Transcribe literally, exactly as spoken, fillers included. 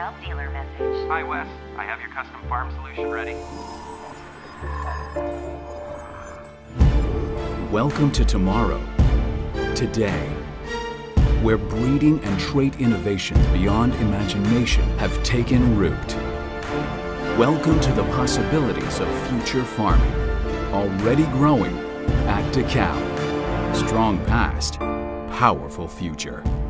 DEKALB dealer message. Hi, Wes. I have your custom farm solution ready. Welcome to tomorrow, today, where breeding and trait innovations beyond imagination have taken root. Welcome to the possibilities of future farming, already growing at DEKALB. Strong past, powerful future.